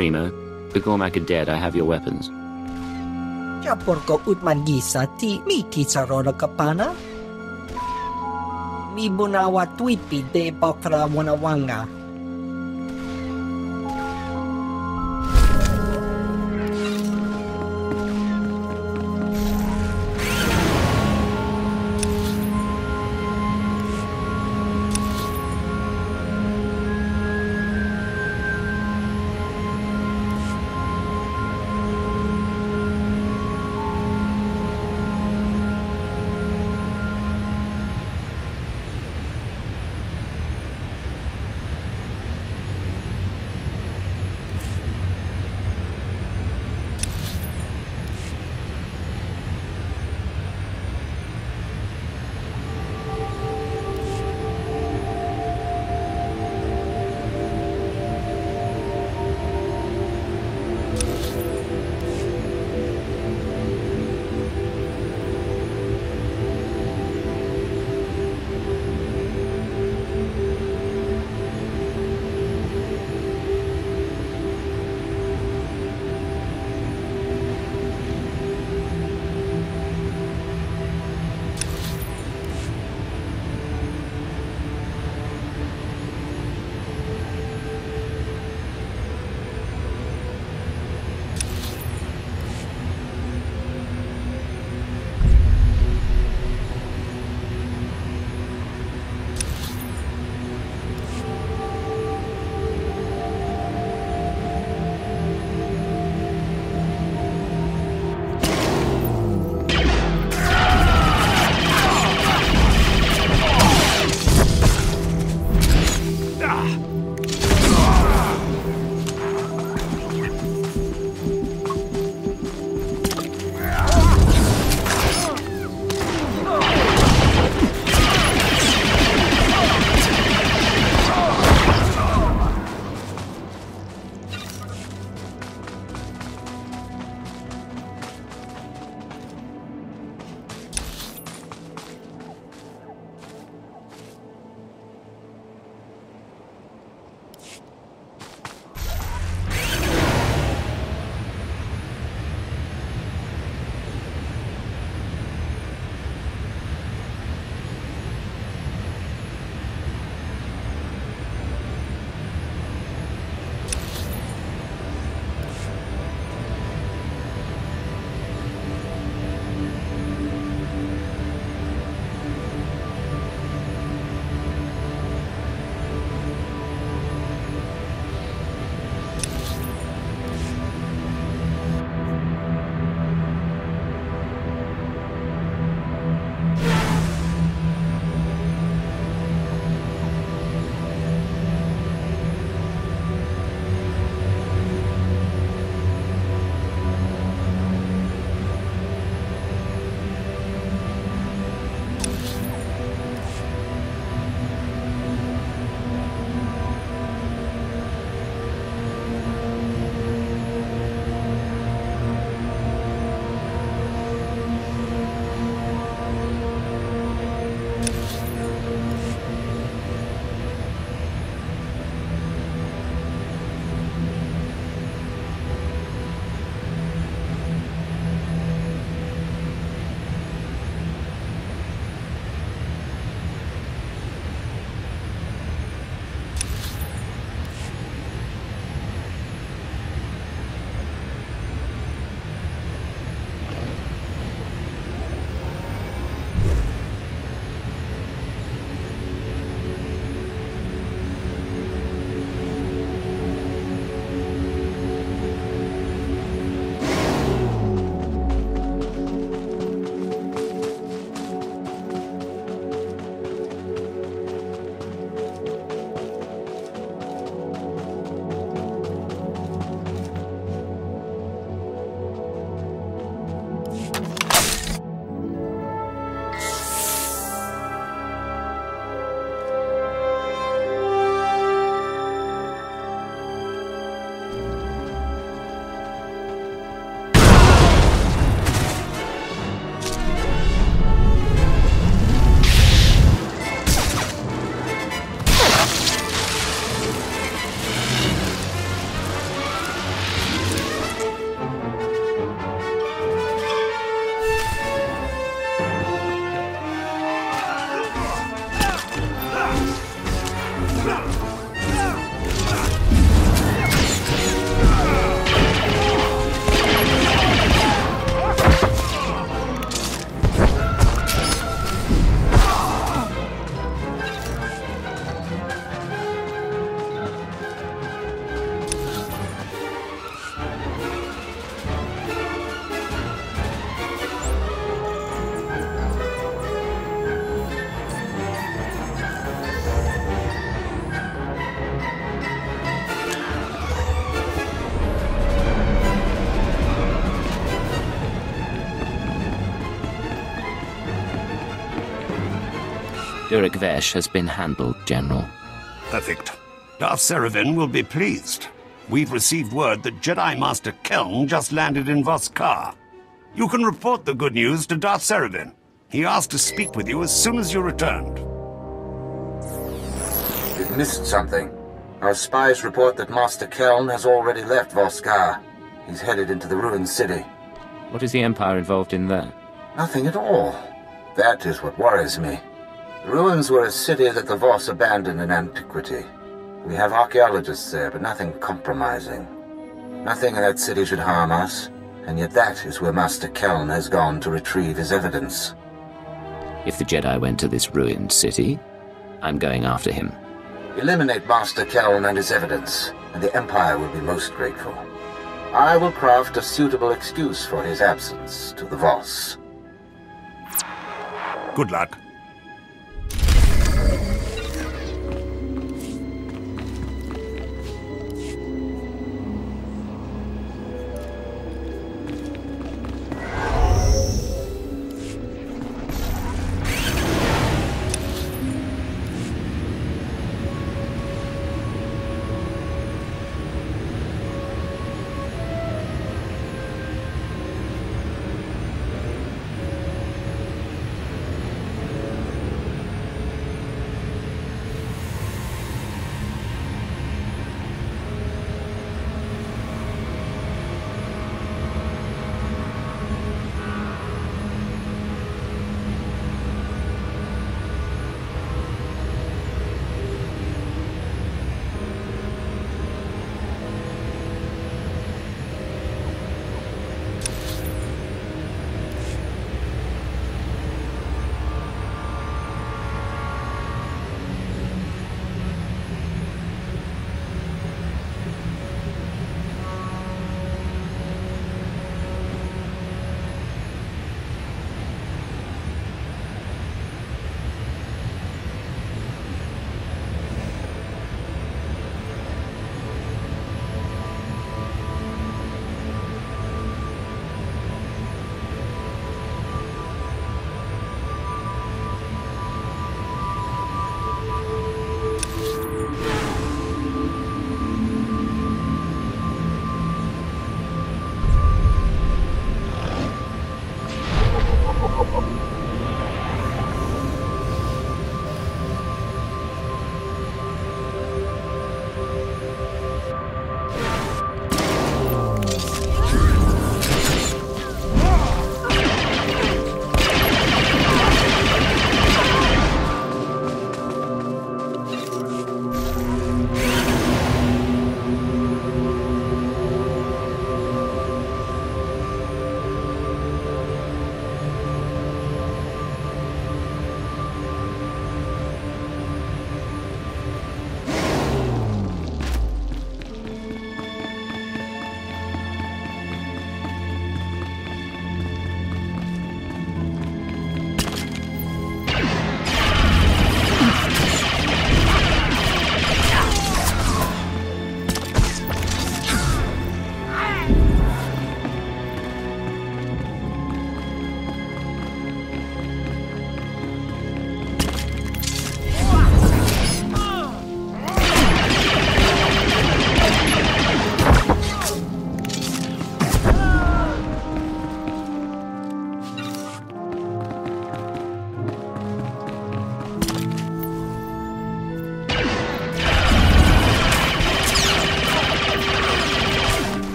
Primo. Before Mac are dead, I have your weapons. Siya porko utman gisa ti mi kisarora kapana. Mi bunawa tweetpi de bakra wanawanga. Uruk Vesh has been handled, General. Perfect. Darth Seraven will be pleased. We've received word that Jedi Master Keln just landed in Voskar. You can report the good news to Darth Seraven. He asked to speak with you as soon as you returned. You've missed something. Our spies report that Master Keln has already left Voskar. He's headed into the ruined city. What is the Empire involved in that? Nothing at all. That is what worries me. The ruins were a city that the Voss abandoned in antiquity. We have archaeologists there, but nothing compromising. Nothing in that city should harm us, and yet that is where Master Keln has gone to retrieve his evidence. If the Jedi went to this ruined city, I'm going after him. Eliminate Master Keln and his evidence, and the Empire will be most grateful. I will craft a suitable excuse for his absence to the Voss. Good luck.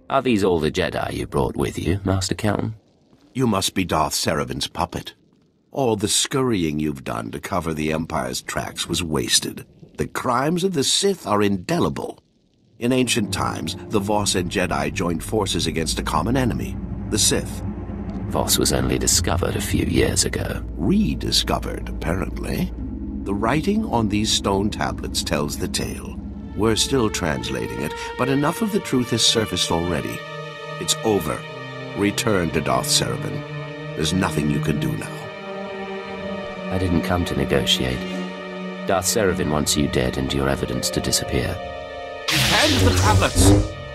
Are these all the Jedi you brought with you, Master Keln? You must be Darth Seravin's puppet. All the scurrying you've done to cover the Empire's tracks was wasted. The crimes of the Sith are indelible. In ancient times, the Voss and Jedi joined forces against a common enemy, the Sith. Voss was only discovered a few years ago. Rediscovered, apparently. The writing on these stone tablets tells the tale. We're still translating it, but enough of the truth has surfaced already. It's over. Return to Darth Seraven. There's nothing you can do now. I didn't come to negotiate. Darth Seraven wants you dead and your evidence to disappear. Hand the tablets!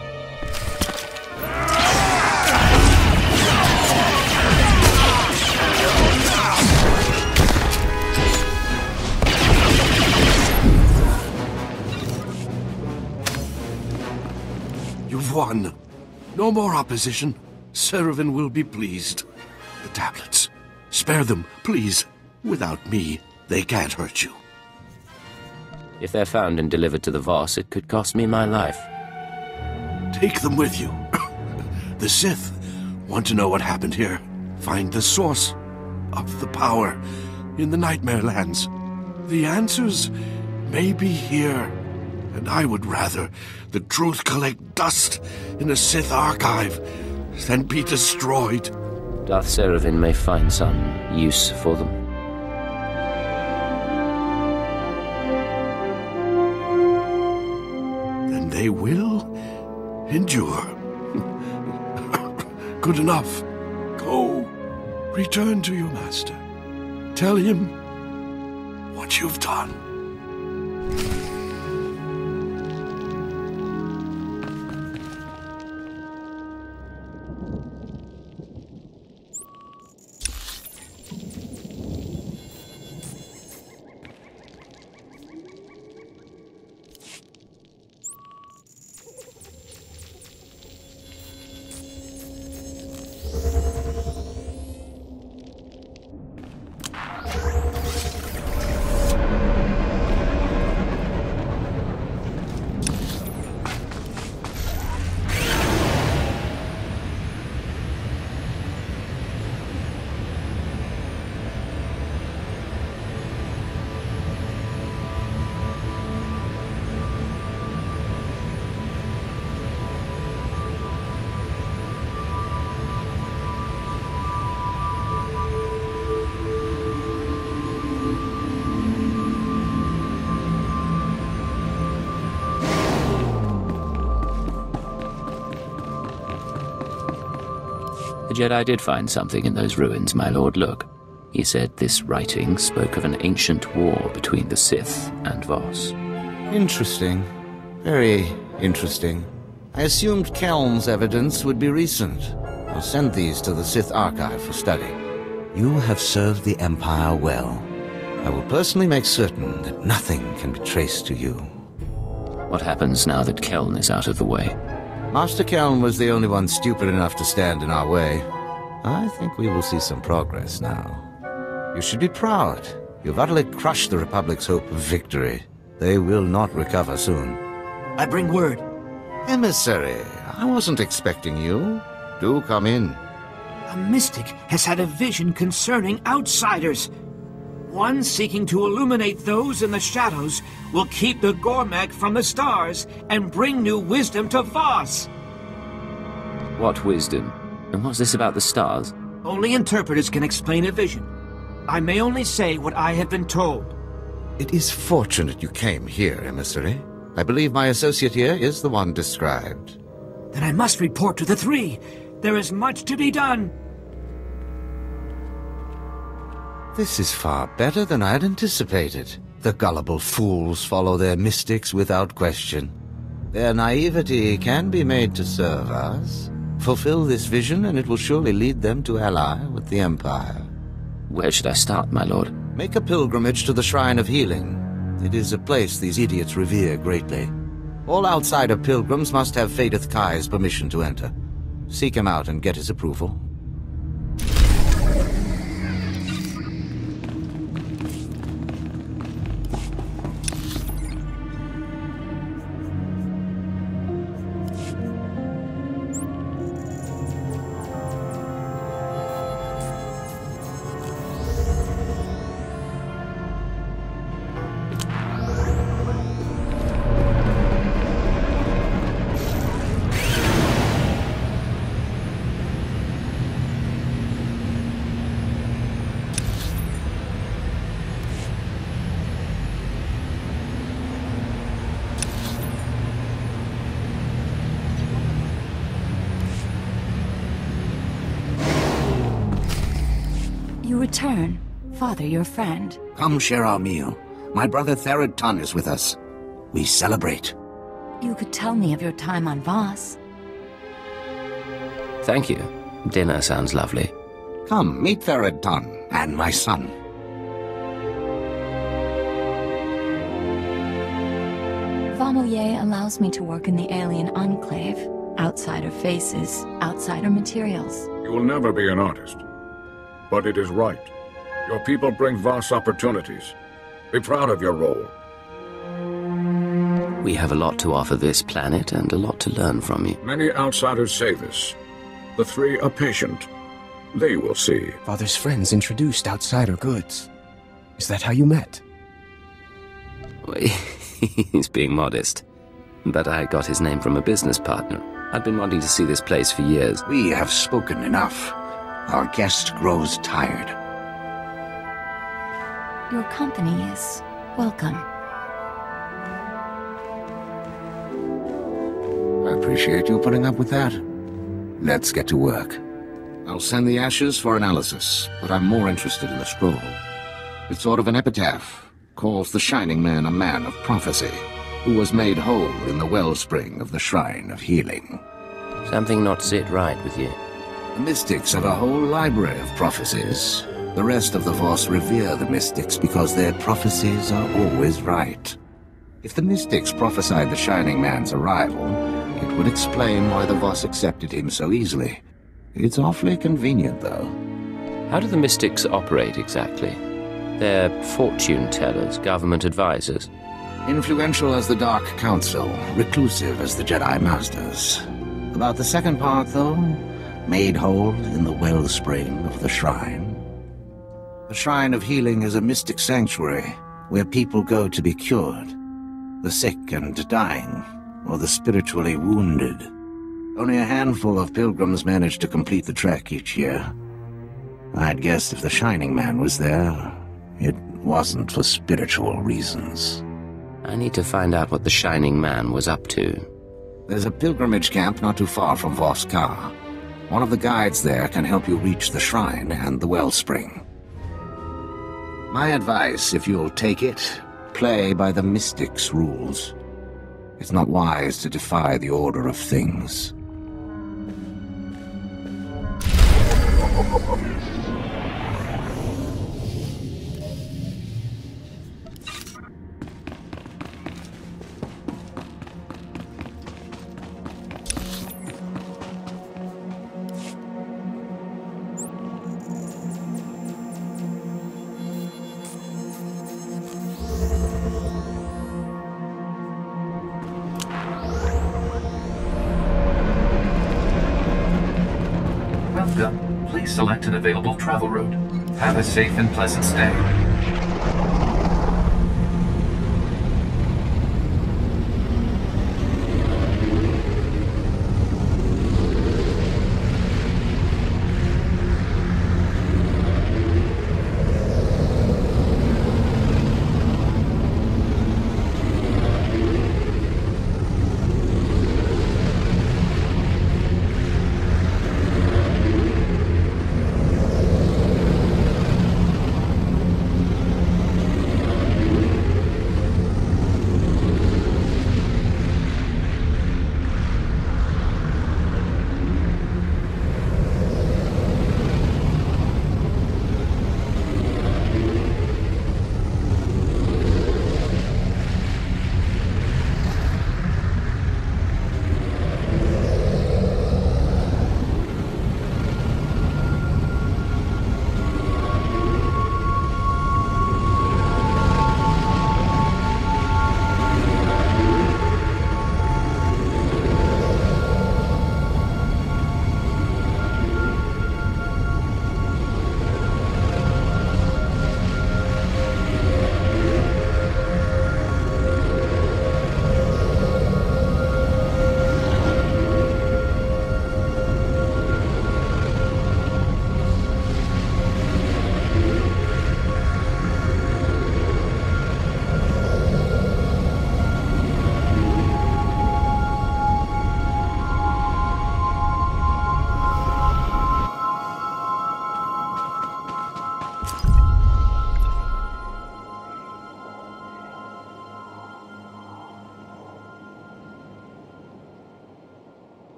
You've won. No more opposition. Seraven will be pleased. The tablets. Spare them, please. Without me, they can't hurt you. If they're found and delivered to the Voss, it could cost me my life. Take them with you. The Sith want to know what happened here. Find the source of the power in the Nightmare Lands. The answers may be here, and I would rather the truth collect dust in a Sith archive than be destroyed. Darth Seraven may find some use for them. Then they will endure. Good enough. Go. Return to your master. Tell him what you've done. The Jedi did find something in those ruins, my lord. Look. He said this writing spoke of an ancient war between the Sith and Voss. Interesting. Very interesting. I assumed Keln's evidence would be recent. I'll send these to the Sith Archive for study. You have served the Empire well. I will personally make certain that nothing can be traced to you. What happens now that Keln is out of the way? Master Keln was the only one stupid enough to stand in our way. I think we will see some progress now. You should be proud. You've utterly crushed the Republic's hope of victory. They will not recover soon. I bring word. Emissary, I wasn't expecting you. Do come in. A mystic has had a vision concerning outsiders. One seeking to illuminate those in the shadows will keep the Gormak from the stars and bring new wisdom to Voss. What wisdom? And what's this about the stars? Only interpreters can explain a vision. I may only say what I have been told. It is fortunate you came here, Emissary. I believe my associate here is the one described. Then I must report to the three. There is much to be done. This is far better than I had anticipated. The gullible fools follow their mystics without question. Their naivety can be made to serve us. Fulfill this vision and it will surely lead them to ally with the Empire. Where should I start, my lord? Make a pilgrimage to the Shrine of Healing. It is a place these idiots revere greatly. All outsider pilgrims must have Faedith Kai's permission to enter. Seek him out and get his approval. You return. Father, your friend. Come share our meal. My brother Therod Tun is with us. We celebrate. You could tell me of your time on Voss. Thank you. Dinner sounds lovely. Come, meet Therod Tun and my son. Vamoye allows me to work in the alien enclave. Outsider faces, outsider materials. You will never be an artist. But it is right. Your people bring vast opportunities. Be proud of your role. We have a lot to offer this planet and a lot to learn from you. Many outsiders say this. The three are patient. They will see. Father's friends introduced outsider goods. Is that how you met? He's being modest. But I got his name from a business partner. I'd been wanting to see this place for years. We have spoken enough. Our guest grows tired. Your company is welcome. I appreciate you putting up with that. Let's get to work. I'll send the ashes for analysis, but I'm more interested in the scroll. It's sort of an epitaph. Calls the Shining Man a man of prophecy, who was made whole in the wellspring of the Shrine of Healing. Something not sit right with you. The Mystics have a whole library of prophecies. The rest of the Voss revere the Mystics because their prophecies are always right. If the Mystics prophesied the Shining Man's arrival, it would explain why the Voss accepted him so easily. It's awfully convenient, though. How do the Mystics operate exactly? They're fortune-tellers, government advisors. Influential as the Dark Council, reclusive as the Jedi Masters. About the second part, though, made whole in the wellspring of the Shrine. The Shrine of Healing is a mystic sanctuary where people go to be cured. The sick and dying, or the spiritually wounded. Only a handful of pilgrims manage to complete the trek each year. I'd guess if the Shining Man was there, it wasn't for spiritual reasons. I need to find out what the Shining Man was up to. There's a pilgrimage camp not too far from Voss Ka. One of the guides there can help you reach the shrine and the wellspring. My advice, if you'll take it, play by the Mystics' rules. It's not wise to defy the order of things. Please select an available travel route. Have a safe and pleasant stay.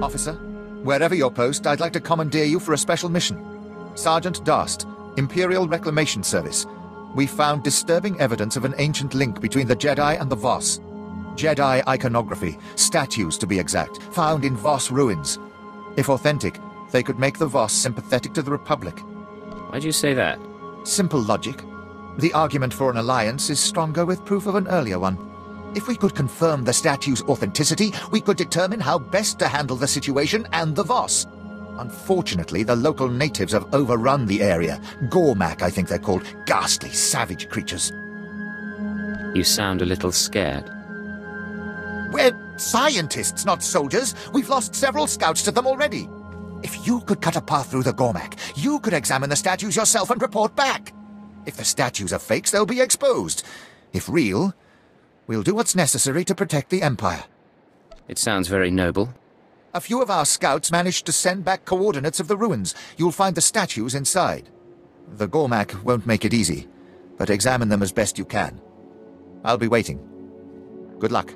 Officer, wherever your post, I'd like to commandeer you for a special mission. Sergeant Darst, Imperial Reclamation Service. We found disturbing evidence of an ancient link between the Jedi and the Voss. Jedi iconography, statues to be exact, found in Voss ruins. If authentic, they could make the Voss sympathetic to the Republic. Why'd you say that? Simple logic. The argument for an alliance is stronger with proof of an earlier one. If we could confirm the statue's authenticity, we could determine how best to handle the situation and the Voss. Unfortunately, the local natives have overrun the area. Gormak, I think they're called. Ghastly, savage creatures. You sound a little scared. We're scientists, not soldiers. We've lost several scouts to them already. If you could cut a path through the Gormak, you could examine the statues yourself and report back. If the statues are fakes, they'll be exposed. If real, we'll do what's necessary to protect the Empire. It sounds very noble. A few of our scouts managed to send back coordinates of the ruins. You'll find the statues inside. The Gormak won't make it easy, but examine them as best you can. I'll be waiting. Good luck.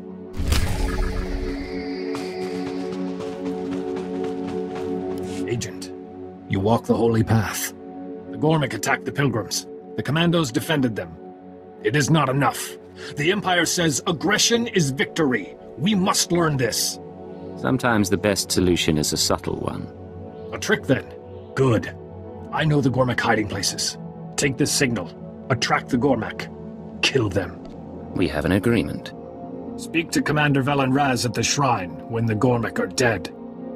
Agent, you walk the holy path. The Gormak attacked the pilgrims. The commandos defended them. It is not enough. The Empire says aggression is victory. We must learn this. Sometimes the best solution is a subtle one. A trick, then? Good. I know the Gormak hiding places. Take this signal. Attract the Gormak. Kill them. We have an agreement. Speak to Commander Velen Raz at the shrine when the Gormak are dead.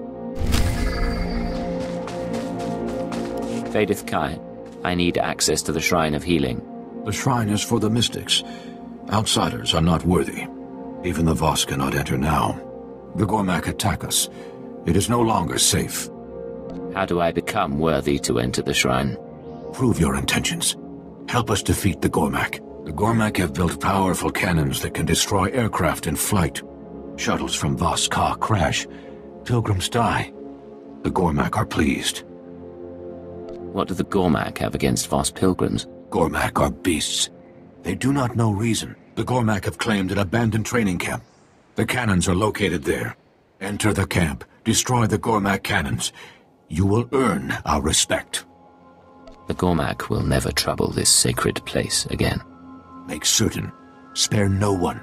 Vadith Kai, I need access to the Shrine of Healing. The shrine is for the mystics. Outsiders are not worthy. Even the Voss cannot enter now. The Gormak attack us. It is no longer safe. How do I become worthy to enter the shrine? Prove your intentions. Help us defeat the Gormak. The Gormak have built powerful cannons that can destroy aircraft in flight. Shuttles from Voss Ka crash. Pilgrims die. The Gormak are pleased. What do the Gormak have against Voss pilgrims? Gormak are beasts. They do not know reason. The Gormak have claimed an abandoned training camp. The cannons are located there. Enter the camp. Destroy the Gormak cannons. You will earn our respect. The Gormak will never trouble this sacred place again. Make certain. Spare no one.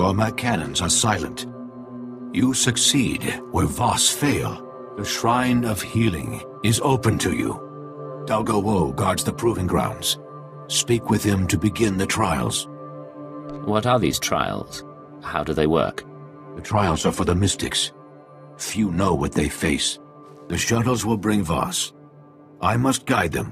Gormak cannons are silent. You succeed where Voss fail. The Shrine of Healing is open to you. Dalgo Wo guards the proving grounds. Speak with him to begin the trials. What are these trials? How do they work? The trials are for the mystics. Few know what they face. The shuttles will bring Voss. I must guide them.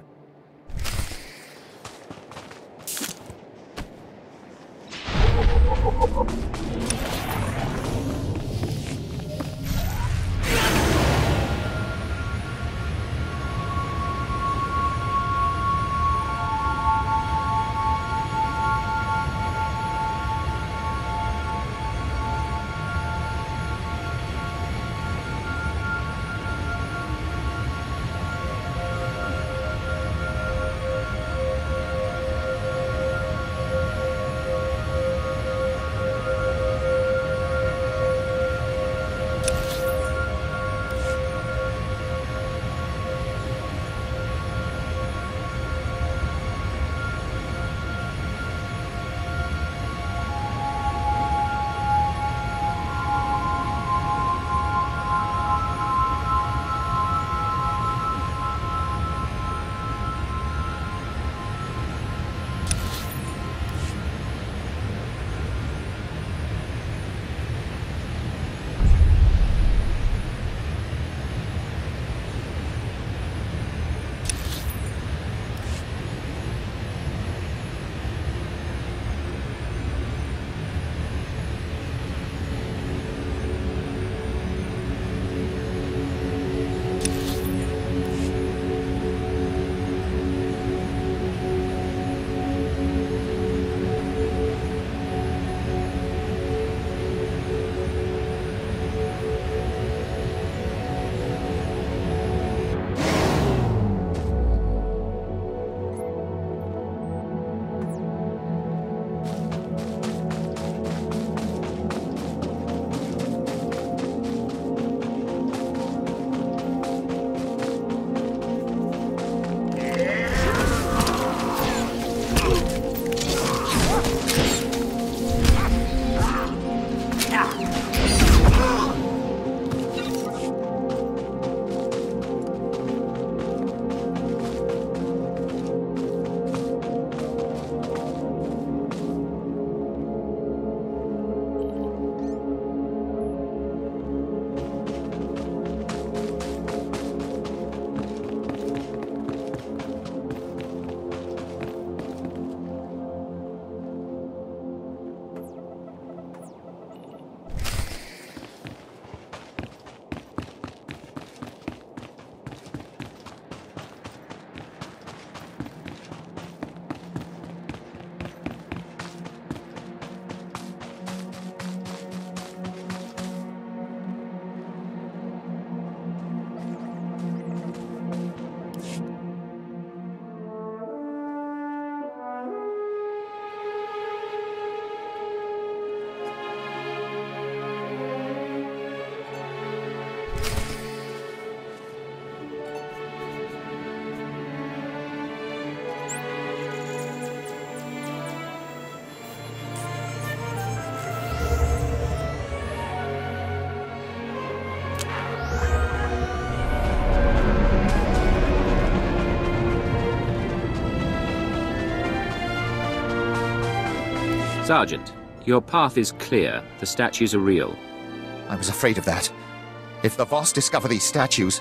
Sergeant, your path is clear. The statues are real. I was afraid of that. If the Voss discover these statues...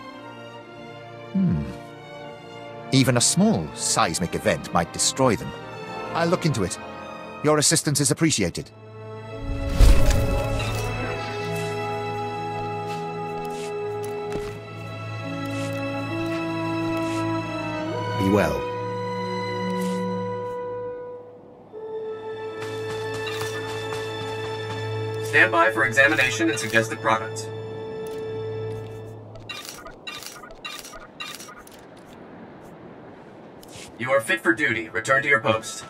Even a small seismic event might destroy them. I'll look into it. Your assistance is appreciated. Be well. Stand by for examination and suggested products. You are fit for duty. Return to your post.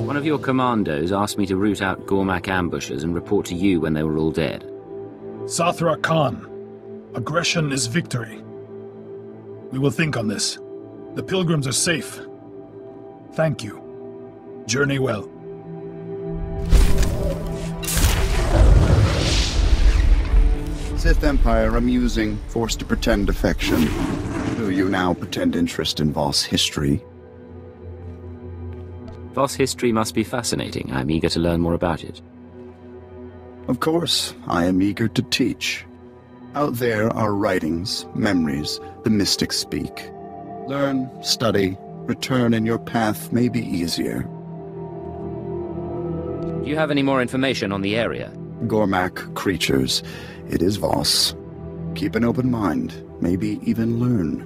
One of your commandos asked me to root out Gormak ambushers and report to you when they were all dead. Sathra Khan, aggression is victory. We will think on this. The pilgrims are safe. Thank you. Journey well. Sith Empire amusing, forced to pretend affection. Do you now pretend interest in Voss history? Voss history must be fascinating. I'm eager to learn more about it. Of course, I am eager to teach. Out there are writings, memories, the mystics speak. Learn, study, return, and your path may be easier. Do you have any more information on the area? Gormak creatures. It is Voss. Keep an open mind, maybe even learn.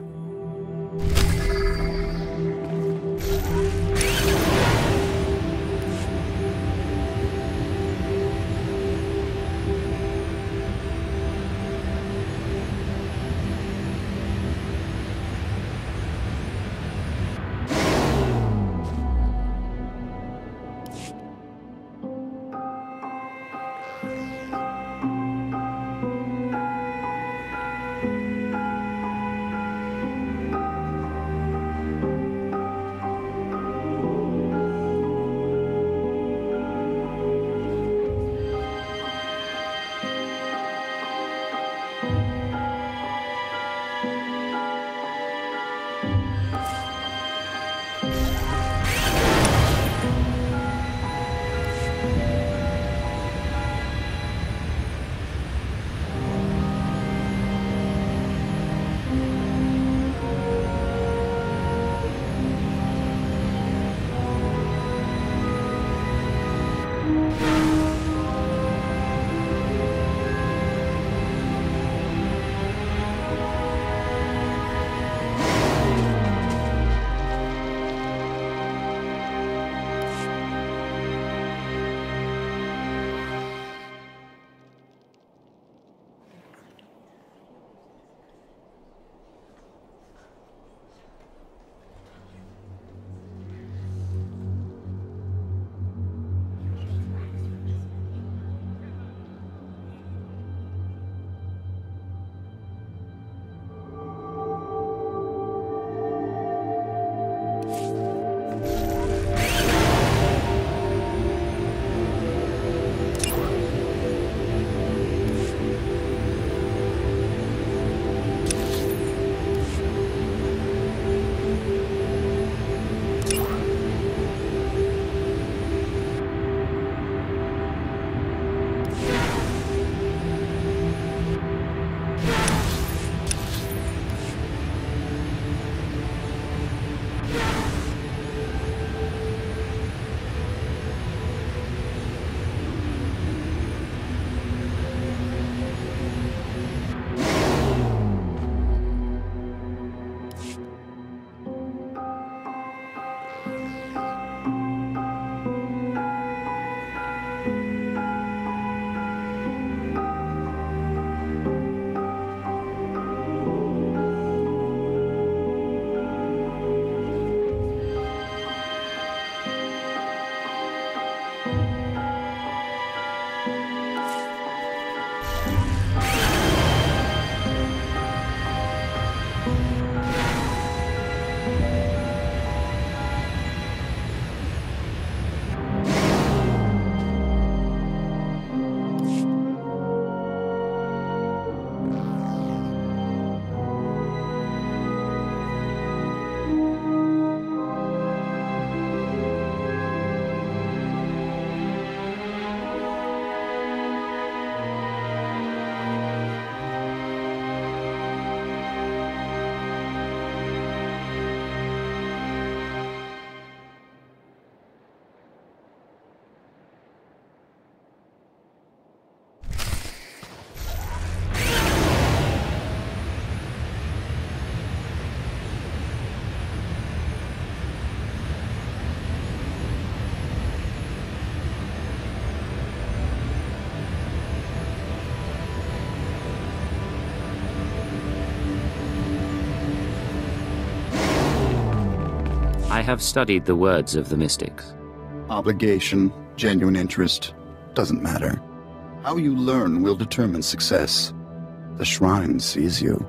I have studied the words of the mystics. Obligation, genuine interest, doesn't matter. How you learn will determine success. The shrine sees you.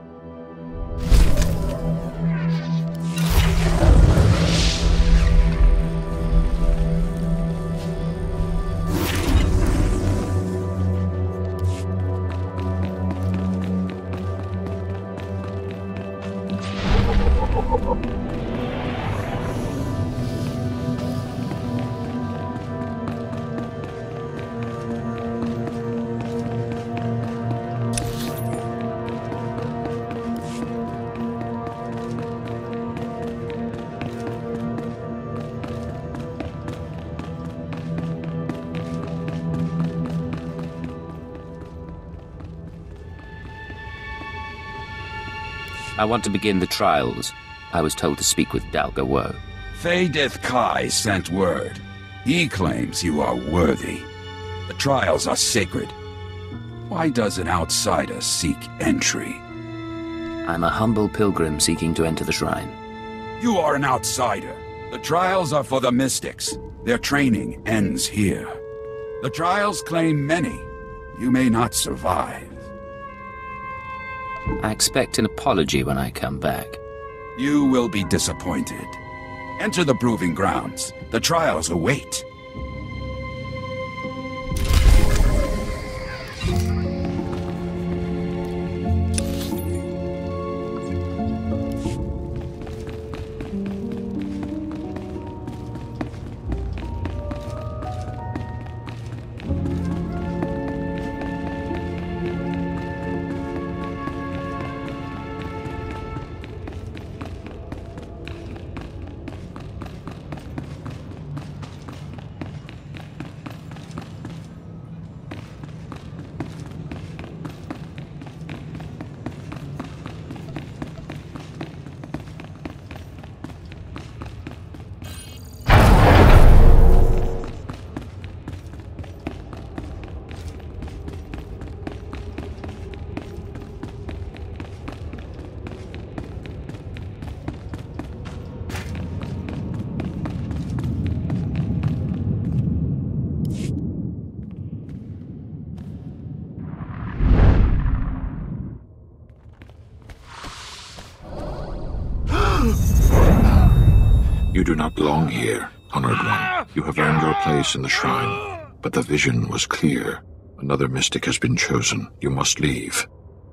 I want to begin the trials. I was told to speak with Dalga Woe. Faydith Kai sent word. He claims you are worthy. The trials are sacred. Why does an outsider seek entry? I'm a humble pilgrim seeking to enter the shrine. You are an outsider. The trials are for the mystics. Their training ends here. The trials claim many. You may not survive. I expect an apology when I come back. You will be disappointed. Enter the proving grounds. The trials await. You do not belong here, Honored One. You have earned your place in the shrine, but the vision was clear. Another mystic has been chosen. You must leave.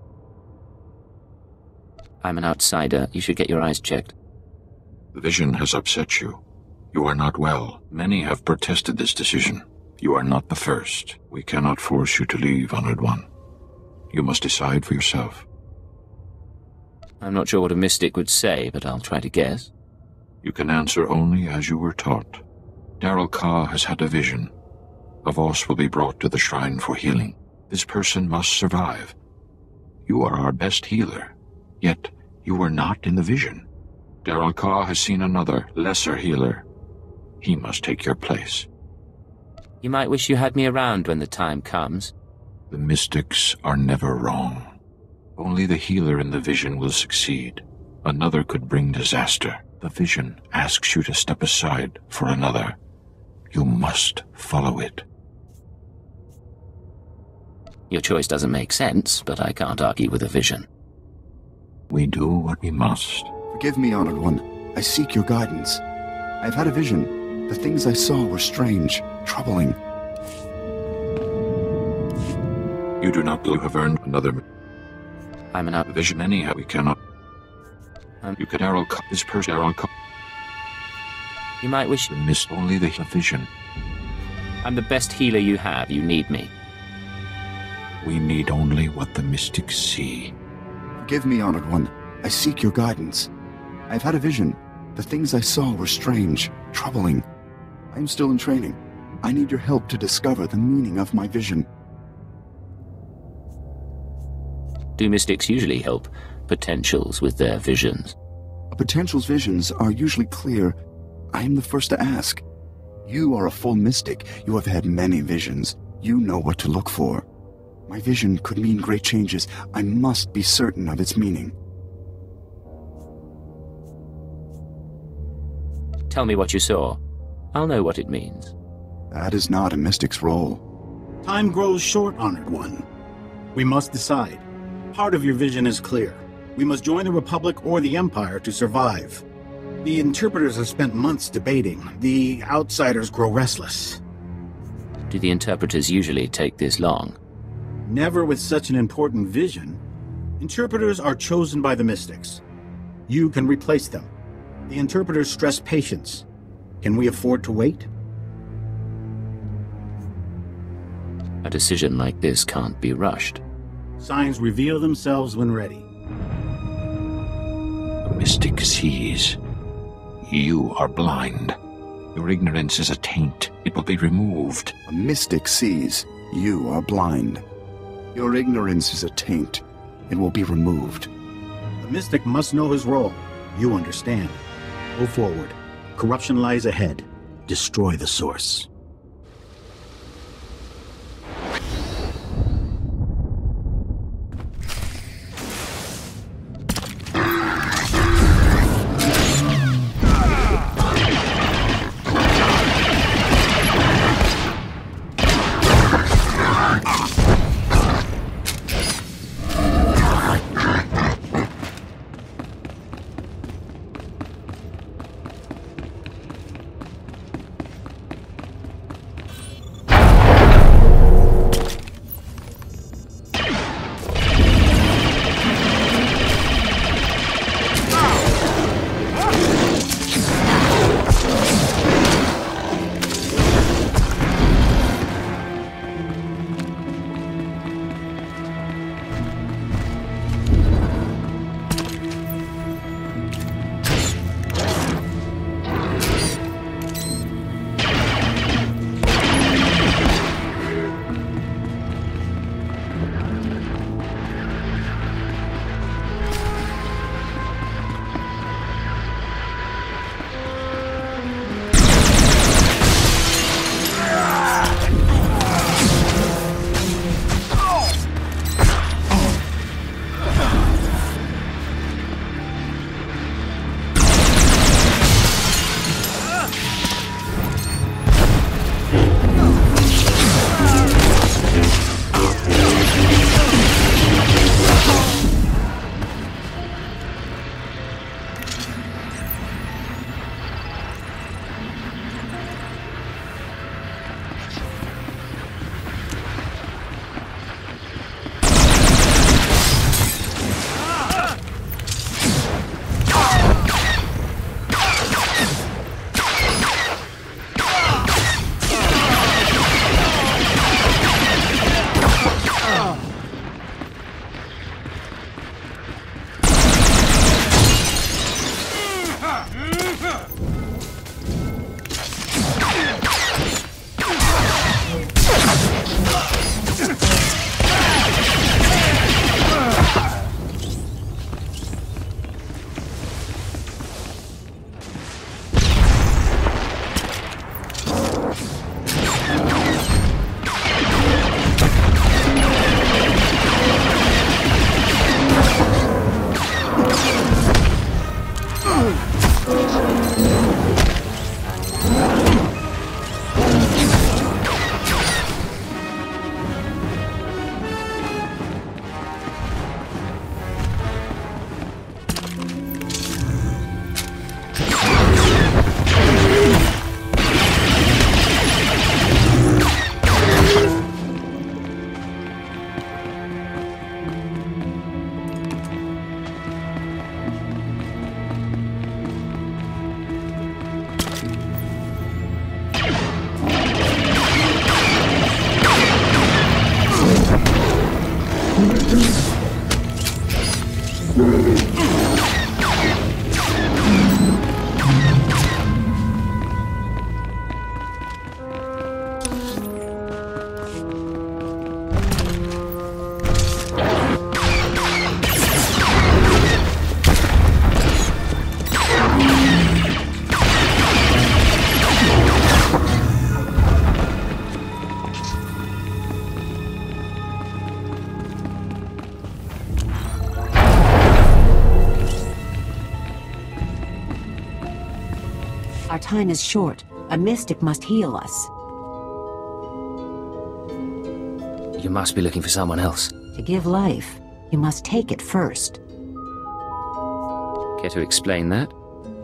I'm an outsider. You should get your eyes checked. The vision has upset you. You are not well. Many have protested this decision. You are not the first. We cannot force you to leave, Honored One. You must decide for yourself. I'm not sure what a mystic would say, but I'll try to guess. You can answer only as you were taught. Darrell Ka has had a vision. A Voss will be brought to the shrine for healing. This person must survive. You are our best healer, yet you were not in the vision. Darrell Ka has seen another, lesser healer. He must take your place. You might wish you had me around when the time comes. The mystics are never wrong. Only the healer in the vision will succeed. Another could bring disaster. The vision asks you to step aside for another. You must follow it. Your choice doesn't make sense, but I can't argue with a vision. We do what we must. Forgive me, Honored One. I seek your guidance. I've had a vision. The things I saw were strange, troubling. You do not have earned another. I'm an vision anyhow. We cannot. You could Darrell Ka. This person Darrell Ka. You might wish. The mist only the vision. I'm the best healer you have. You need me. We need only what the mystics see. Forgive me, Honored One. I seek your guidance. I've had a vision. The things I saw were strange, troubling. I am still in training. I need your help to discover the meaning of my vision. Do mystics usually help potentials with their visions? A potential's visions are usually clear. I am the first to ask. You are a full mystic. You have had many visions. You know what to look for. My vision could mean great changes. I must be certain of its meaning. Tell me what you saw. I'll know what it means. That is not a mystic's role. Time grows short, Honored One. We must decide. Part of your vision is clear. We must join the Republic or the Empire to survive. The interpreters have spent months debating. The outsiders grow restless. Do the interpreters usually take this long? Never with such an important vision. Interpreters are chosen by the mystics. You can replace them. The interpreters stress patience. Can we afford to wait? A decision like this can't be rushed. Signs reveal themselves when ready. The mystic sees. You are blind. Your ignorance is a taint. It will be removed. A mystic sees. You are blind. Your ignorance is a taint. It will be removed. The mystic must know his role. You understand. Go forward. Corruption lies ahead. Destroy the source. Our time is short. A mystic must heal us. You must be looking for someone else. To give life, you must take it first. Care to explain that?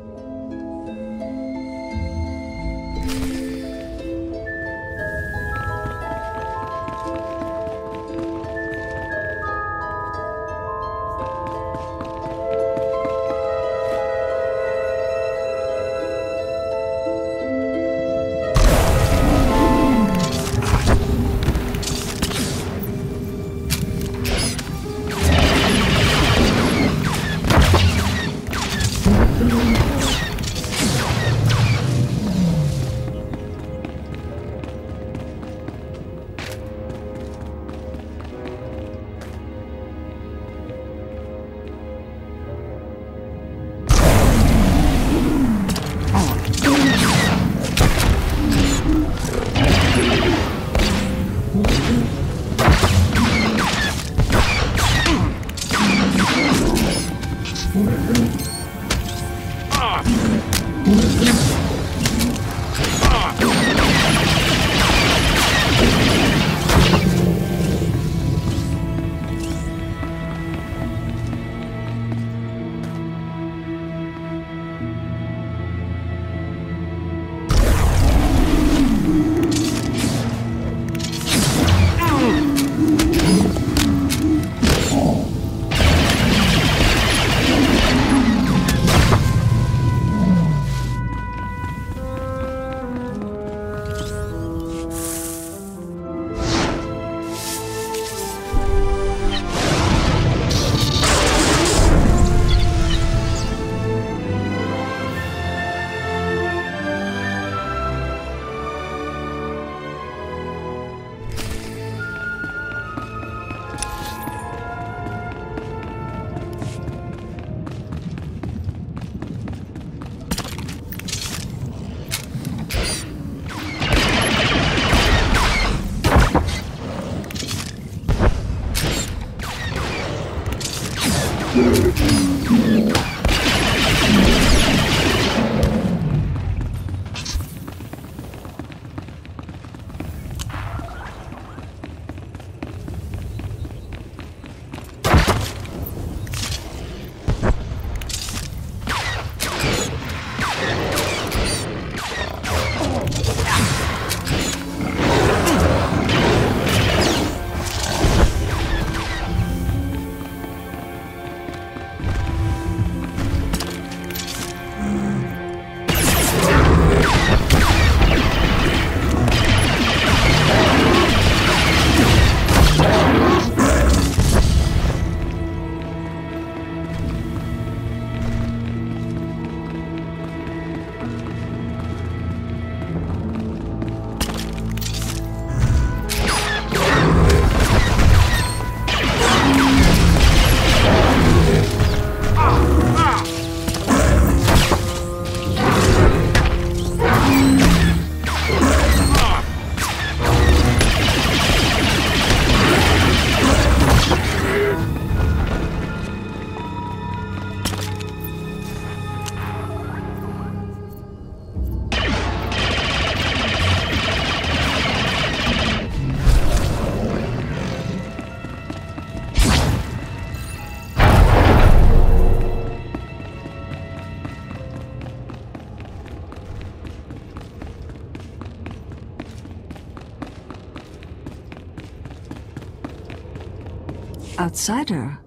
Outsider,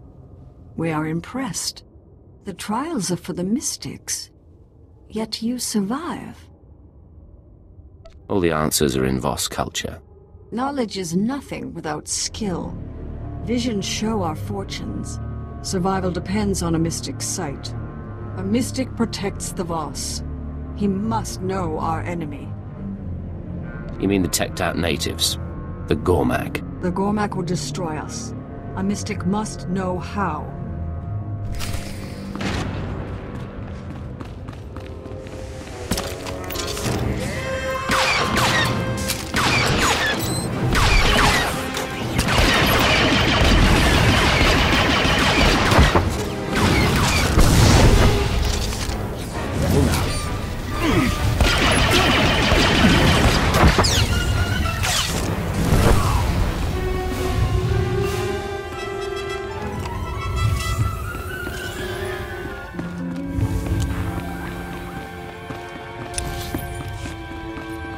we are impressed. The trials are for the mystics, yet you survive. All the answers are in Voss culture. Knowledge is nothing without skill. Visions show our fortunes. Survival depends on a mystic's sight. A mystic protects the Voss. He must know our enemy. You mean the teched-out natives? The Gormak? The Gormak will destroy us. A mystic must know how.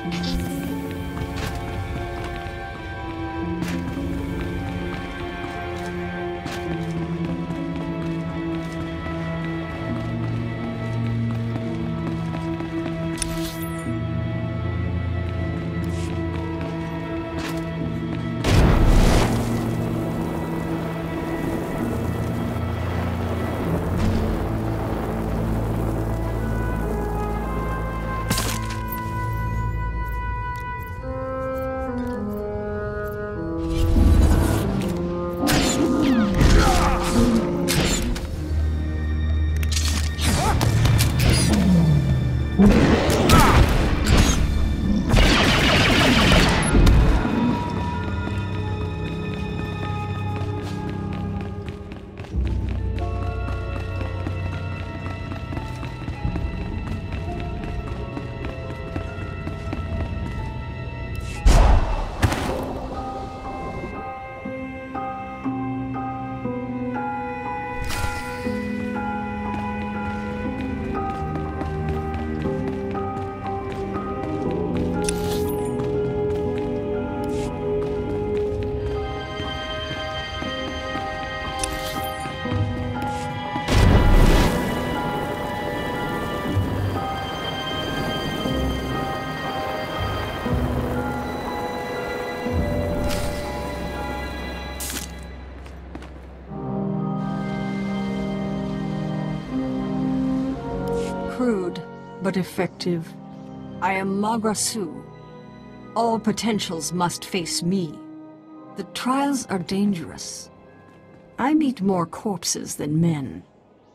Crude, but effective. I am Magra Su. All potentials must face me. The trials are dangerous. I meet more corpses than men.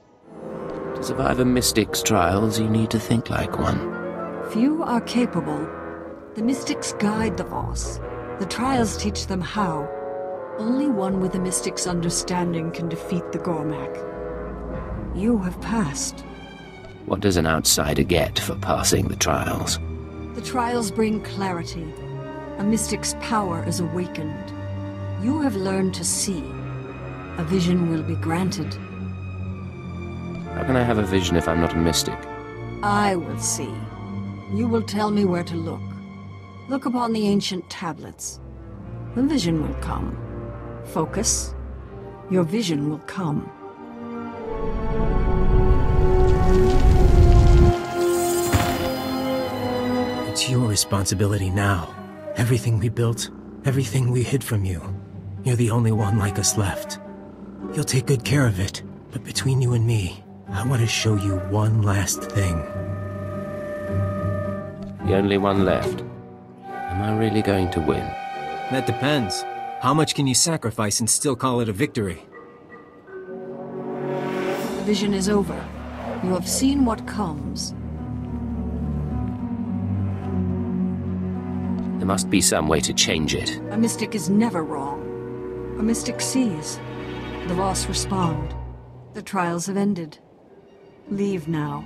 To survive a mystic's trials, you need to think like one. Few are capable. The mystics guide the Voss. The trials teach them how. Only one with the mystic's understanding can defeat the Gormak. You have passed. What does an outsider get for passing the trials? The trials bring clarity. A mystic's power is awakened. You have learned to see. A vision will be granted. How can I have a vision if I'm not a mystic? I will see. You will tell me where to look. Look upon the ancient tablets. The vision will come. Focus. Your vision will come. It's your responsibility now. Everything we built, everything we hid from you. You're the only one like us left. You'll take good care of it, but between you and me, I want to show you one last thing. The only one left. Am I really going to win? That depends. How much can you sacrifice and still call it a victory? The vision is over. You have seen what comes. There must be some way to change it. A mystic is never wrong. A mystic sees. The Voss respond. The trials have ended. Leave now.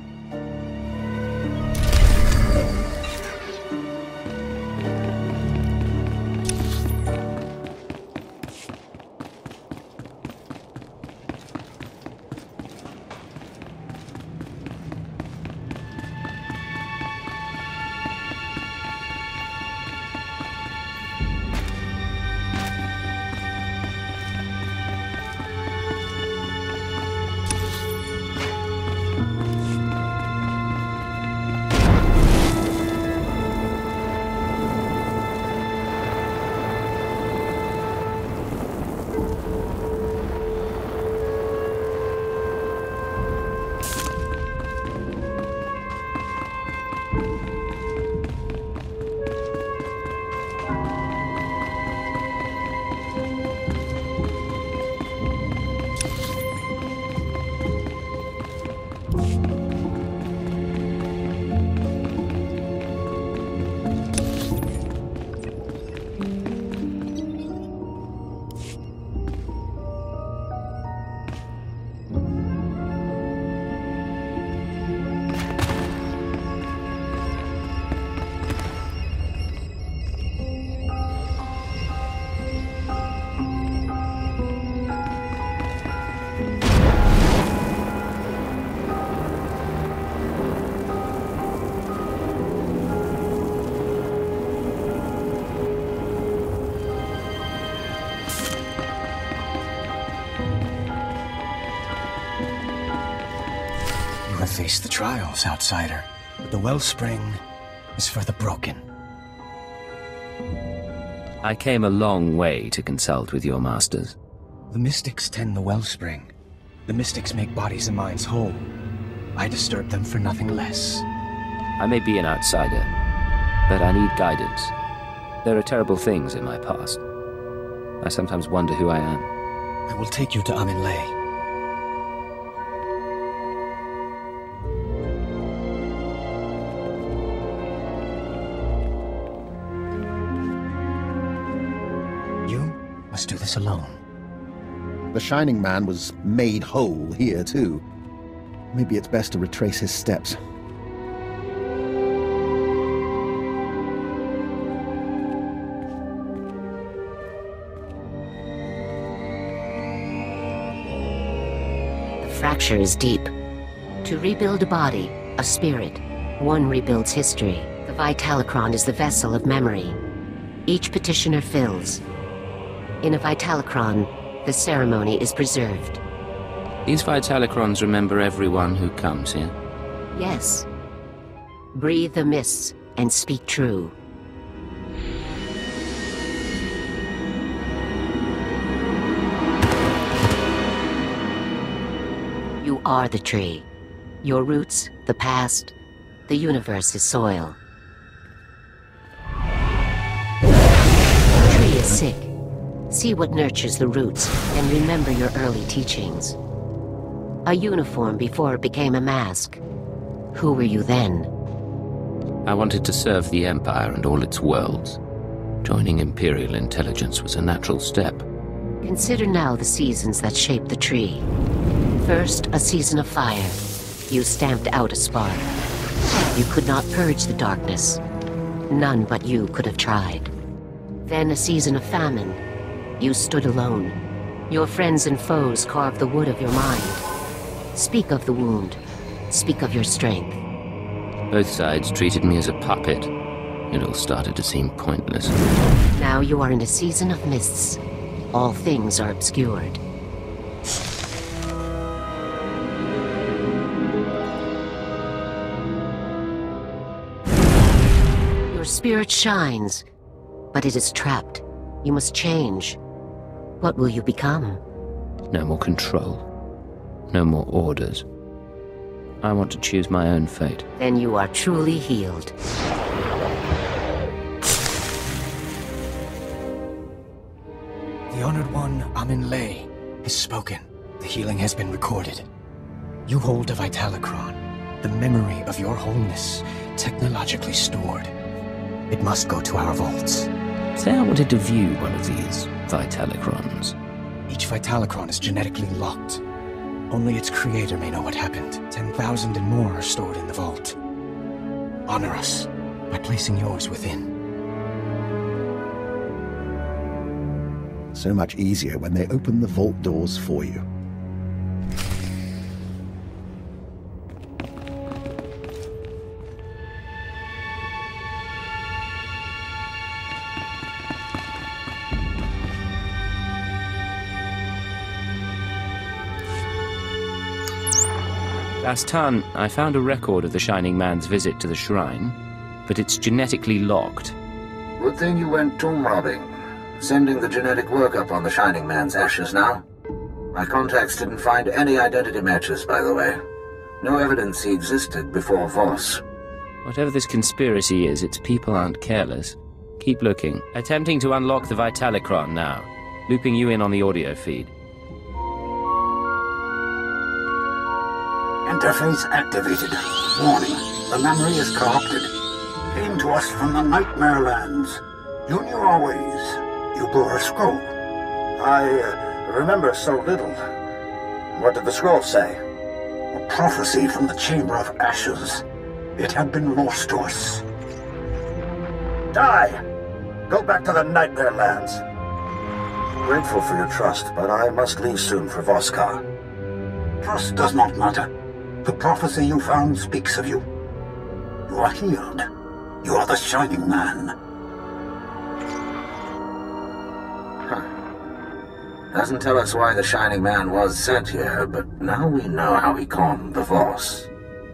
face the trials, outsider. But the wellspring is for the broken. I came a long way to consult with your masters. The mystics tend the wellspring. The mystics make bodies and minds whole. I disturb them for nothing less. I may be an outsider, but I need guidance. There are terrible things in my past. I sometimes wonder who I am. I will take you to Amin Lay. Must do this alone. The Shining Man was made whole here, too. Maybe it's best to retrace his steps. The fracture is deep. To rebuild a body, a spirit, one rebuilds history. The Vitalocron is the vessel of memory. Each petitioner fills. In a Vitalocron, the ceremony is preserved. These Vitalocrons remember everyone who comes here? Yes. Breathe the mists and speak true. You are the tree. Your roots, the past, the universe is soil. The tree is sick. See what nurtures the roots, and remember your early teachings. A uniform before it became a mask. Who were you then? I wanted to serve the Empire and all its worlds. Joining Imperial intelligence was a natural step. Consider now the seasons that shaped the tree. First, a season of fire. You stamped out a spark. You could not purge the darkness. None but you could have tried. Then a season of famine. You stood alone. Your friends and foes carved the wood of your mind. Speak of the wound. Speak of your strength. Both sides treated me as a puppet. It all started to seem pointless. Now you are in a season of mists. All things are obscured. Your spirit shines, but it is trapped. You must change. What will you become? No more control. No more orders. I want to choose my own fate. Then you are truly healed. The Honored One, Amin Lay, has spoken. The healing has been recorded. You hold a Vitalocron, the memory of your wholeness, technologically stored. It must go to our vaults. Say I wanted to view one of these Vitalocrons. Each Vitalocron is genetically locked. Only its creator may know what happened. 10,000 and more are stored in the vault. Honor us by placing yours within. So much easier when they open the vault doors for you. Last time, I found a record of the Shining Man's visit to the shrine, but it's genetically locked. Good thing you went tomb robbing. Sending the genetic workup on the Shining Man's ashes now. My contacts didn't find any identity matches, by the way. No evidence he existed before Voss. Whatever this conspiracy is, its people aren't careless. Keep looking. Attempting to unlock the Vitalocron now. Looping you in on the audio feed. Interface activated. Warning, the memory is corrupted. Came to us from the Nightmare Lands. You knew our ways. You bore a scroll. I remember so little. What did the scroll say? A prophecy from the Chamber of Ashes. It had been lost to us. Die! Go back to the Nightmare Lands. Grateful for your trust, but I must leave soon for Voskar. Trust does not matter. The prophecy you found speaks of you. You are healed. You are the Shining Man. Doesn't tell us why the Shining Man was sent here, but now we know how he calmed the Voss.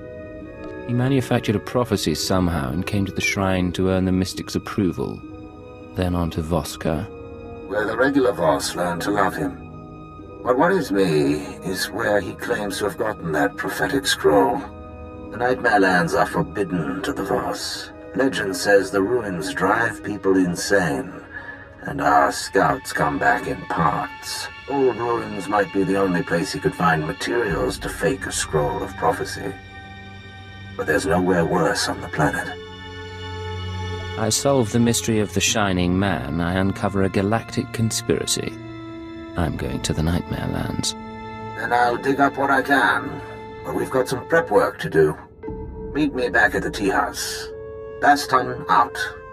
He manufactured a prophecy somehow and came to the shrine to earn the mystic's approval. Then on to Voska, where the regular Voss learned to love him. What worries me is where he claims to have gotten that prophetic scroll. The Nightmare Lands are forbidden to the Voss. Legend says the ruins drive people insane, and our scouts come back in parts. Old ruins might be the only place he could find materials to fake a scroll of prophecy. But there's nowhere worse on the planet. I solve the mystery of the Shining Man, I uncover a galactic conspiracy. I'm going to the Nightmare Lands. Then I'll dig up what I can, but we've got some prep work to do. Meet me back at the tea house. Baston out.